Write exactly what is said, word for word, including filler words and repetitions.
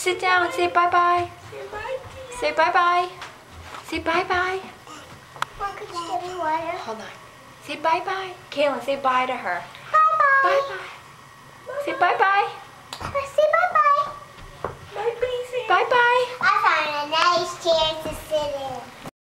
Sit down and say bye-bye. Say bye. Say bye-bye. Say bye-bye. Mom, could you give me water? Hold on. Say bye-bye. Kaylin, say bye to her. Bye-bye. Bye-bye. Say bye-bye.